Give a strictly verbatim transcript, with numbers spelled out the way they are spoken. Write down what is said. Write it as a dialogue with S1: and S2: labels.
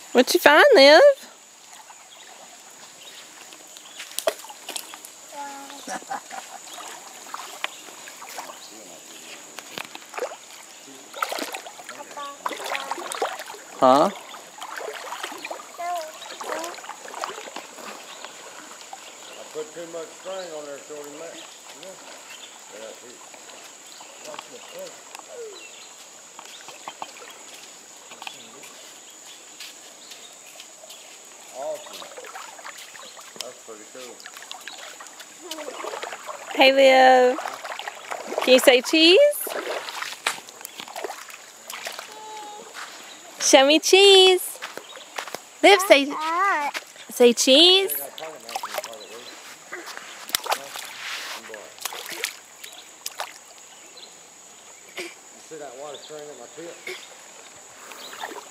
S1: What you find, Liv? Huh?
S2: I put too much string on there, Shorty, man. Yeah. Yeah, he. Watch the fish. Awesome. That's pretty cool.
S1: Hey, Liv. Can you say cheese? Show me cheese. Liv, say say cheese.
S2: You see that water string at my tip?